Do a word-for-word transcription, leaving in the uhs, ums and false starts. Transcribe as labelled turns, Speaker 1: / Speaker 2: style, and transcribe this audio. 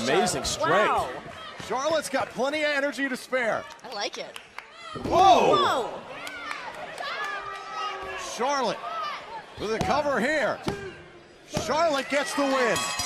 Speaker 1: Amazing strength.
Speaker 2: Wow.
Speaker 3: Charlotte's got plenty of energy to spare.
Speaker 2: I like it.
Speaker 3: Whoa!
Speaker 2: Whoa.
Speaker 3: Charlotte with a cover here. Charlotte gets the win.